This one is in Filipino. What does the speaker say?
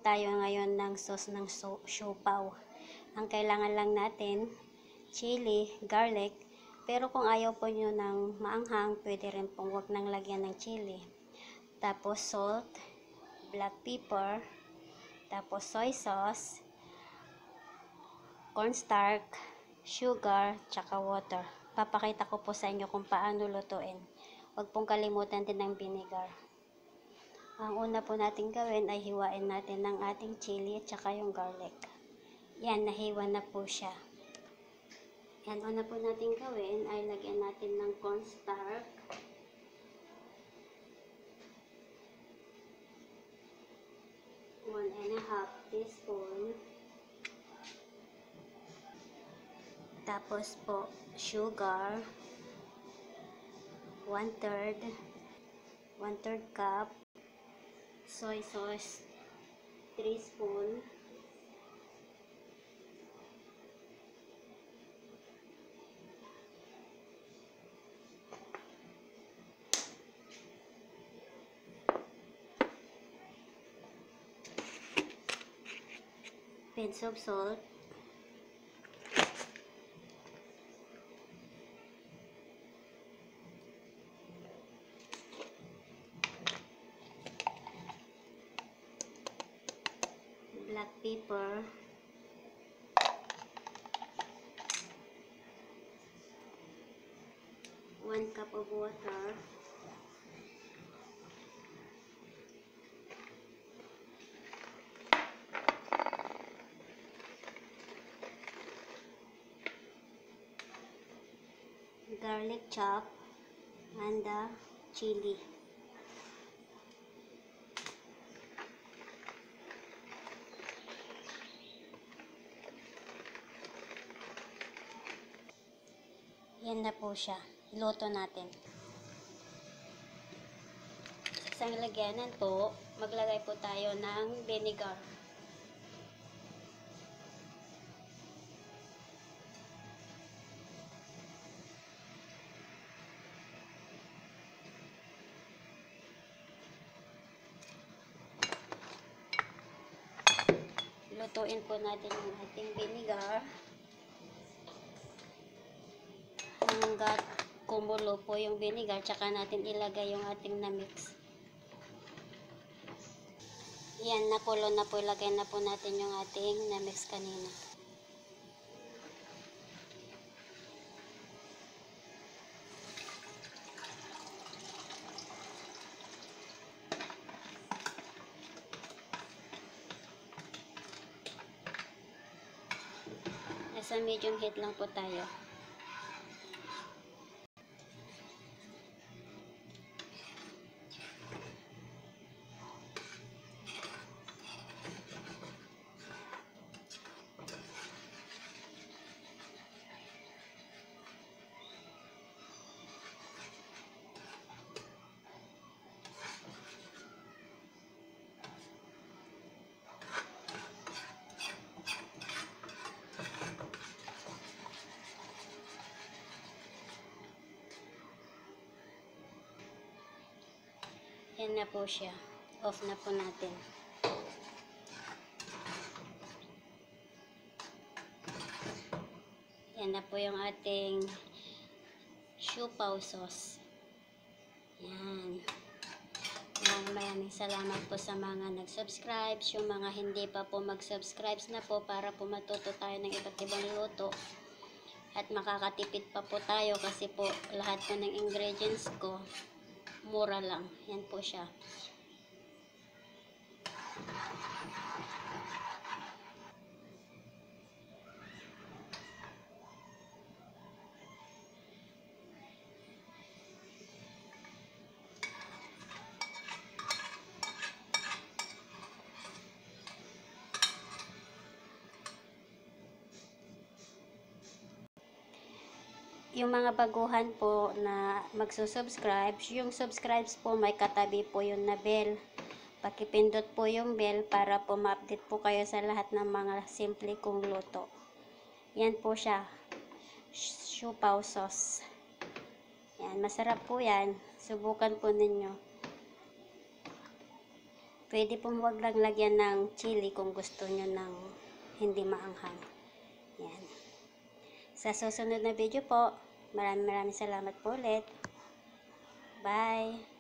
tayo ngayon ng sauce ng siopaw. Ang kailangan lang natin, chili, garlic, pero kung ayaw po nyo ng maanghang, pwede rin pong huwag nang lagyan ng chili. Tapos salt, black pepper, tapos soy sauce, cornstarch, sugar, tsaka water. Papakita ko po sa inyo kung paano lutuin. Huwag pong kalimutan din ng vinegar. Ang una po natin gawin ay hiwain natin ng ating chili at saka yung garlic. Yan, nahiwa na po siya. Yan, una po natin gawin ay lagyan natin ng cornstarch. One and a half teaspoon. Tapos po, sugar. 1/3 cup. Soy sauce, 3 spoon. Pinch of salt. Black pepper. One cup of water. Garlic chop and the chili. Yan na po siya. Iluto natin. Sa isang lagyanan po, maglagay po tayo ng vinegar. Lutuin po natin yung ating vinegar hanggat kumulo po yung vinegar, tsaka natin ilagay yung ating na-mix. Yan, nakulo na po. Ilagay na po natin yung ating na-mix kanina. Nasa medium heat lang po tayo. Yan na po siya. Off na po natin. Yan na po yung ating siopaw sauce. Yan. Maraming salamat po sa mga nag-subscribe. Yung mga hindi pa po mag-subscribe na po para po matuto tayo ng iba't ibang luto. At makakatipid pa po tayo kasi po lahat po ng ingredients ko mura lang. Yan po siya. Yung mga baguhan po na magsusubscribe, yung subscribes po may katabi po yung na bell. Pakipindot po yung bell para po ma-update po kayo sa lahat ng mga simple kong luto. Yan po siya. Siopaw sauce. Yan, masarap po yan. Subukan po ninyo. Pwede pong huwag lang lagyan ng chili kung gusto nyo ng hindi maanghang. Yan. Sa susunod na video po, maraming salamat po ulit. Bye!